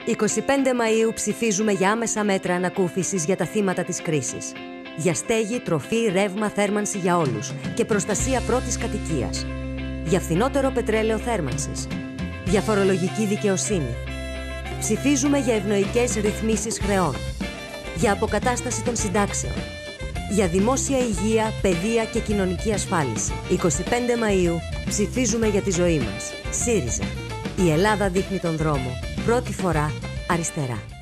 25 Μαΐου ψηφίζουμε για άμεσα μέτρα ανακούφισης για τα θύματα της κρίσης. Για στέγη, τροφή, ρεύμα, θέρμανση για όλους και προστασία πρώτης κατοικίας. Για φθηνότερο πετρέλαιο θέρμανσης. Για φορολογική δικαιοσύνη. Ψηφίζουμε για ευνοϊκές ρυθμίσεις χρεών. Για αποκατάσταση των συντάξεων. Για δημόσια υγεία, παιδεία και κοινωνική ασφάλιση. 25 Μαΐου ψηφίζουμε για τη ζωή μας. ΣΥΡΙΖΑ. Η Ελλάδα δείχνει τον δρόμο. Πρώτη φορά αριστερά.